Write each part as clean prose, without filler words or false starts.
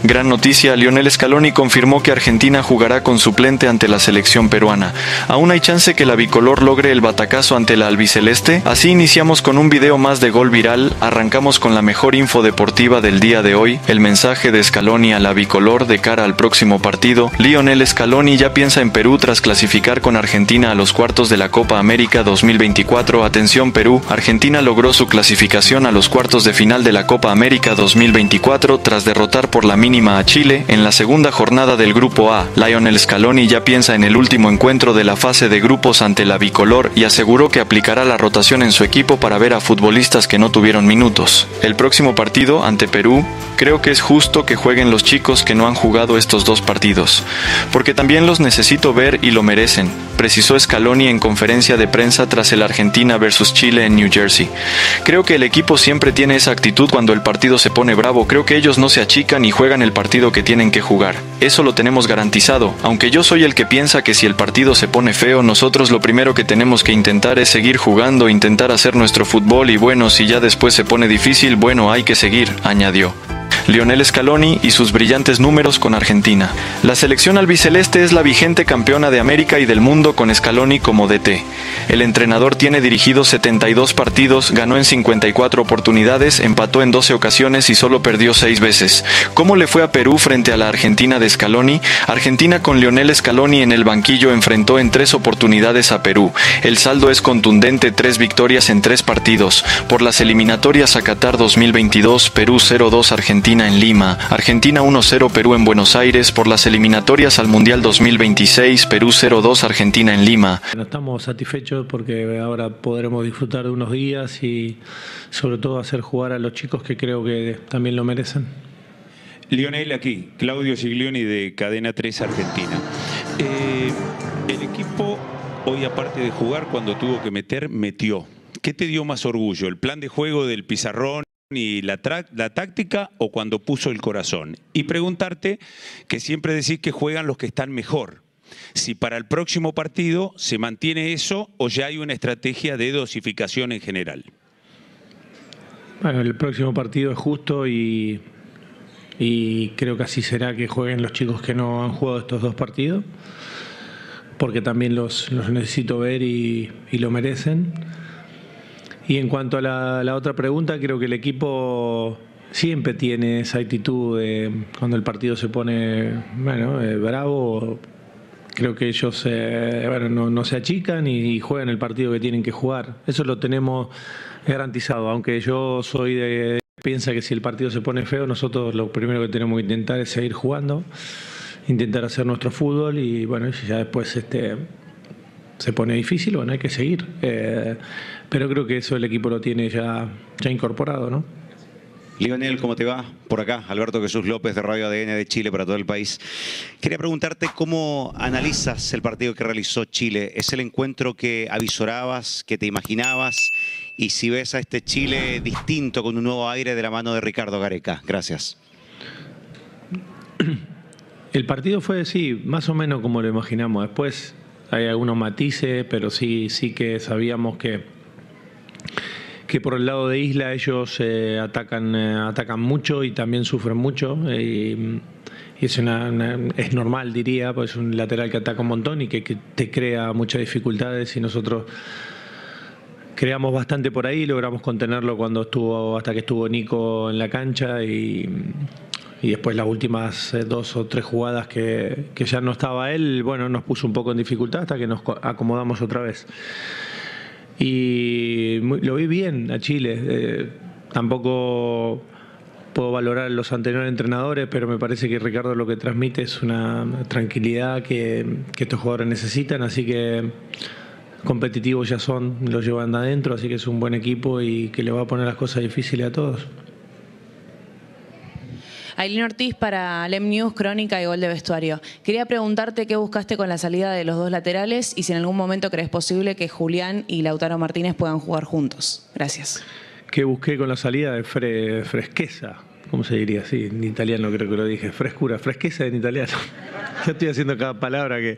Gran noticia, Lionel Scaloni confirmó que Argentina jugará con suplente ante la selección peruana. ¿Aún hay chance que la bicolor logre el batacazo ante la albiceleste? Así iniciamos con un video más de Gol Viral, arrancamos con la mejor info deportiva del día de hoy, el mensaje de Scaloni a la bicolor de cara al próximo partido. Lionel Scaloni ya piensa en Perú tras clasificar con Argentina a los cuartos de la Copa América 2024. Atención Perú, Argentina logró su clasificación a los cuartos de final de la Copa América 2024 tras derrotar por la mínima a Chile en la segunda jornada del Grupo A. Lionel Scaloni ya piensa en el último encuentro de la fase de grupos ante la bicolor y aseguró que aplicará la rotación en su equipo para ver a futbolistas que no tuvieron minutos. El próximo partido ante Perú, creo que es justo que jueguen los chicos que no han jugado estos dos partidos, porque también los necesito ver y lo merecen, precisó Scaloni en conferencia de prensa tras el Argentina versus Chile en New Jersey. Creo que el equipo siempre tiene esa actitud cuando el partido se pone bravo, creo que ellos no se achican y juegan el partido que tienen que jugar. Eso lo tenemos garantizado, aunque yo soy el que piensa que si el partido se pone feo, nosotros lo primero que tenemos que intentar es seguir jugando, intentar hacer nuestro fútbol y bueno, si ya después se pone difícil, bueno, hay que seguir, añadió. Lionel Scaloni y sus brillantes números con Argentina. La selección albiceleste es la vigente campeona de América y del mundo con Scaloni como DT. El entrenador tiene dirigidos 72 partidos, ganó en 54 oportunidades, empató en 12 ocasiones y solo perdió 6 veces. ¿Cómo le fue a Perú frente a la Argentina de Scaloni? Argentina con Lionel Scaloni en el banquillo enfrentó en 3 oportunidades a Perú. El saldo es contundente, 3 victorias en 3 partidos. Por las eliminatorias a Qatar 2022, Perú 0-2 Argentina en Lima, Argentina 1-0 Perú en Buenos Aires. Por las eliminatorias al Mundial 2026, Perú 0-2 Argentina en Lima. No estamos satisfechos porque ahora podremos disfrutar de unos días y sobre todo hacer jugar a los chicos que creo que también lo merecen. Lionel, aquí, Claudio Giglioni de Cadena 3 Argentina. El equipo hoy, aparte de jugar, cuando tuvo que meter, metió. ¿Qué te dio más orgullo? ¿El plan de juego del pizarrón y la táctica o cuando puso el corazón? Y preguntarte, que siempre decís que juegan los que están mejor, si para el próximo partido se mantiene eso o ya hay una estrategia de dosificación en general. Bueno, el próximo partido es justo y creo que así será, que jueguen los chicos que no han jugado estos dos partidos, porque también los necesito ver y lo merecen. Y en cuanto a la otra pregunta, creo que el equipo siempre tiene esa actitud de cuando el partido se pone bravo. Creo que ellos no se achican y juegan el partido que tienen que jugar. Eso lo tenemos garantizado, aunque yo soy de piensa que si el partido se pone feo, nosotros lo primero que tenemos que intentar es seguir jugando, intentar hacer nuestro fútbol y bueno, si ya después se pone difícil, bueno, hay que seguir. Pero creo que eso el equipo lo tiene ya incorporado, ¿no? Lionel, ¿cómo te va? Por acá, Alberto Jesús López de Radio ADN de Chile para todo el país. Quería preguntarte cómo analizas el partido que realizó Chile. ¿Es el encuentro que avisorabas, que te imaginabas? Y si ves a este Chile distinto, con un nuevo aire de la mano de Ricardo Gareca. Gracias. El partido fue, sí, más o menos como lo imaginamos. Después hay algunos matices, pero sí que sabíamos que por el lado de Isla ellos atacan mucho y también sufren mucho. Y es normal, diría, pues es un lateral que ataca un montón y que te crea muchas dificultades, y nosotros creamos bastante por ahí, logramos contenerlo hasta que estuvo Nico en la cancha y después las últimas 2 o 3 jugadas que ya no estaba él, bueno, nos puso un poco en dificultad hasta que nos acomodamos otra vez. Y lo vi bien a Chile. Tampoco puedo valorar a los anteriores entrenadores, pero me parece que Ricardo lo que transmite es una tranquilidad que estos jugadores necesitan, así que competitivos ya son, los llevan de adentro, así que es un buen equipo y que le va a poner las cosas difíciles a todos. Ailín Ortiz para Lem News, Crónica y Gol de Vestuario. Quería preguntarte qué buscaste con la salida de los dos laterales y si en algún momento crees posible que Julián y Lautaro Martínez puedan jugar juntos. Gracias. ¿Qué busqué con la salida de fresqueza? ¿Cómo se diría? Sí, en italiano creo que lo dije. Frescura, fresqueza en italiano. Yo estoy haciendo cada palabra que...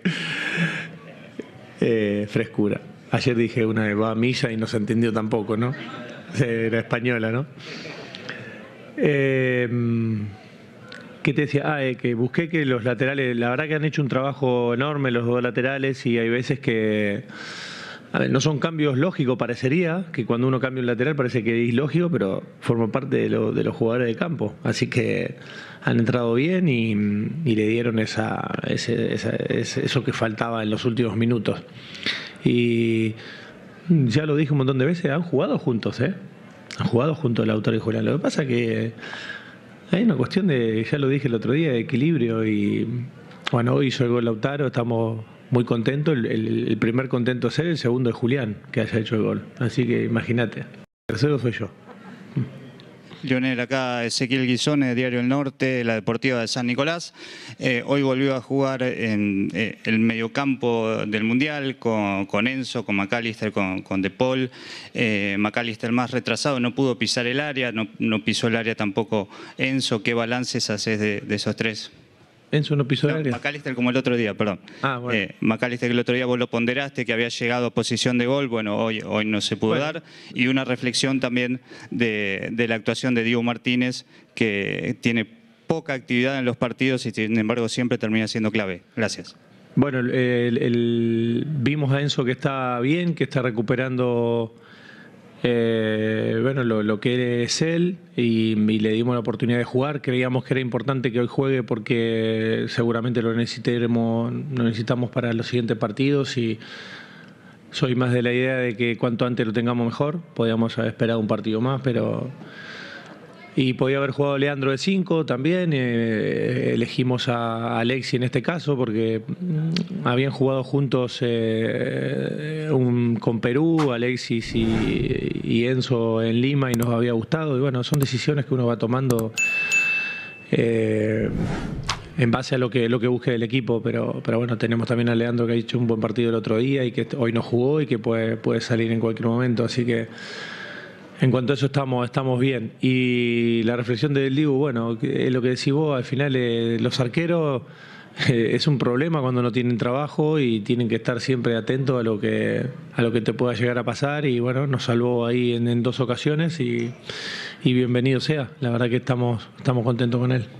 frescura. Ayer dije una de Milla y no se entendió tampoco, ¿no? Era española, ¿no? ¿Qué te decía? Que busqué que los laterales, la verdad que han hecho un trabajo enorme los dos laterales y hay veces que, a ver, no son cambios lógicos, parecería, que cuando uno cambia un lateral parece que es ilógico, pero forma parte de los jugadores de campo. Así que han entrado bien y le dieron eso que faltaba en los últimos minutos. Y ya lo dije un montón de veces, han jugado juntos, Han jugado juntos Lautaro y Julián. Lo que pasa que hay una cuestión de, ya lo dije el otro día, de equilibrio y bueno, hoy hizo el gol Lautaro, estamos muy contentos. El primer contento es él, el segundo es Julián, que haya hecho el gol. Así que imagínate, el tercero soy yo. Lionel, acá Ezequiel Guisone, Diario El Norte, la Deportiva de San Nicolás. Hoy volvió a jugar en el mediocampo del Mundial con Enzo, con McAllister, con De Paul. McAllister más retrasado, no pudo pisar el área, no pisó el área tampoco Enzo. ¿Qué balances haces de esos tres? Enzo no pisó el área. McAllister como el otro día, perdón. Bueno. McAllister que el otro día vos lo ponderaste, que había llegado a posición de gol, bueno, hoy no se pudo dar. Y una reflexión también de la actuación de Diego Martínez, que tiene poca actividad en los partidos y sin embargo siempre termina siendo clave. Gracias. Bueno, vimos a Enzo que está bien, que está recuperando lo que es él y le dimos la oportunidad de jugar. Creíamos que era importante que hoy juegue porque seguramente lo necesitamos para los siguientes partidos y soy más de la idea de que cuanto antes lo tengamos mejor. Podíamos haber esperado un partido más, pero... Y podía haber jugado Leandro de 5 también, elegimos a Alexi en este caso porque habían jugado juntos con Perú, Alexis y Enzo en Lima y nos había gustado. Y bueno, son decisiones que uno va tomando en base a lo que busque el equipo, pero bueno, tenemos también a Leandro que ha hecho un buen partido el otro día y que hoy no jugó y que puede salir en cualquier momento, así que... En cuanto a eso estamos bien. Y la reflexión del Dibu, bueno, es lo que decís vos, al final los arqueros es un problema cuando no tienen trabajo y tienen que estar siempre atentos a lo que te pueda llegar a pasar y bueno, nos salvó ahí en 2 ocasiones y bienvenido sea. La verdad que estamos contentos con él.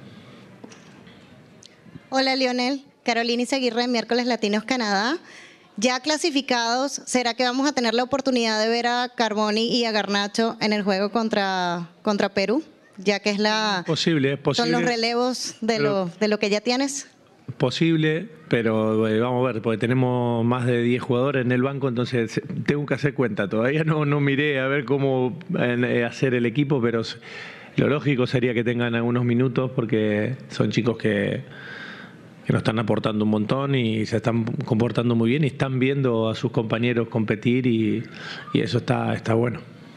Hola Lionel, Carolina Izaguirre, Miércoles Latinos Canadá. Ya clasificados, ¿será que vamos a tener la oportunidad de ver a Carboni y a Garnacho en el juego contra Perú? Ya que es posible. Son los relevos de lo que ya tienes. Posible, pero vamos a ver, porque tenemos más de 10 jugadores en el banco, entonces tengo que hacer cuenta. Todavía no miré a ver cómo hacer el equipo, pero lo lógico sería que tengan algunos minutos porque son chicos que nos están aportando un montón y se están comportando muy bien y están viendo a sus compañeros competir y eso está bueno.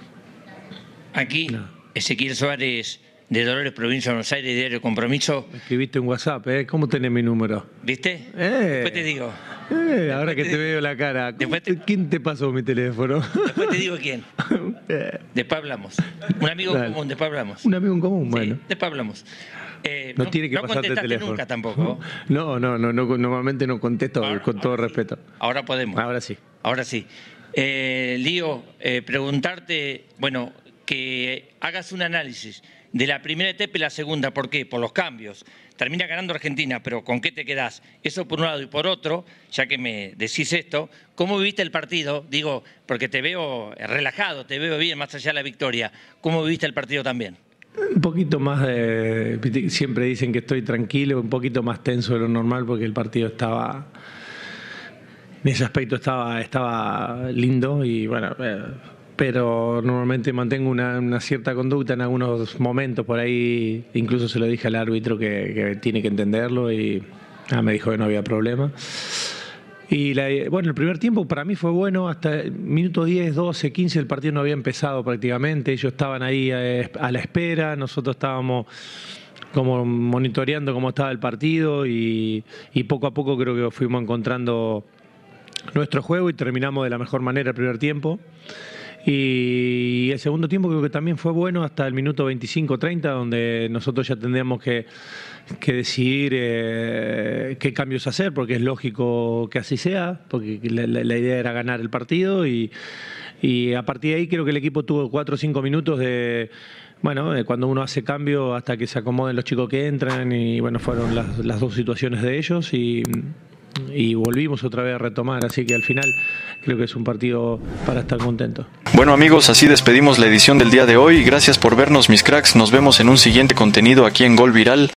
Aquí, Ezequiel Suárez, de Dolores, Provincia de Buenos Aires, Diario Compromiso. Me escribiste en WhatsApp, ¿Cómo tenés mi número? ¿Viste? Después te digo. Ahora que te veo la cara. ¿Quién te pasó mi teléfono? Después te digo quién. Después hablamos. Un amigo común, después hablamos. Un amigo en común, bueno. Sí, después hablamos. No tiene que pasarte el teléfono. Nunca tampoco. No, normalmente no contesto con todo respeto. Ahora podemos. Ahora sí. Ahora sí. Lío, preguntarte, bueno, que hagas un análisis de la primera etapa y la segunda. ¿Por qué? Por los cambios. Termina ganando Argentina, pero ¿con qué te quedás? Eso por un lado y por otro, ya que me decís esto, ¿cómo viviste el partido? Digo, porque te veo relajado, te veo bien, más allá de la victoria. ¿Cómo viviste el partido también? Un poquito más siempre dicen que estoy tranquilo, un poquito más tenso de lo normal porque el partido estaba, en ese aspecto estaba lindo y bueno, pero normalmente mantengo una cierta conducta en algunos momentos por ahí, incluso se lo dije al árbitro que tiene que entenderlo y me dijo que no había problema. Y el primer tiempo para mí fue bueno, hasta el minuto 10, 12, 15 el partido no había empezado prácticamente, ellos estaban ahí a la espera, nosotros estábamos como monitoreando cómo estaba el partido y poco a poco creo que fuimos encontrando nuestro juego y terminamos de la mejor manera el primer tiempo. Y el segundo tiempo creo que también fue bueno hasta el minuto 25-30, donde nosotros ya tendríamos que decidir qué cambios hacer, porque es lógico que así sea, porque la idea era ganar el partido y a partir de ahí creo que el equipo tuvo 4 o 5 minutos de bueno, cuando uno hace cambio hasta que se acomoden los chicos que entran y bueno, fueron las dos situaciones de ellos y volvimos otra vez a retomar, así que al final creo que es un partido para estar contento. Bueno amigos, así despedimos la edición del día de hoy. Gracias por vernos mis cracks, nos vemos en un siguiente contenido aquí en Gol Viral.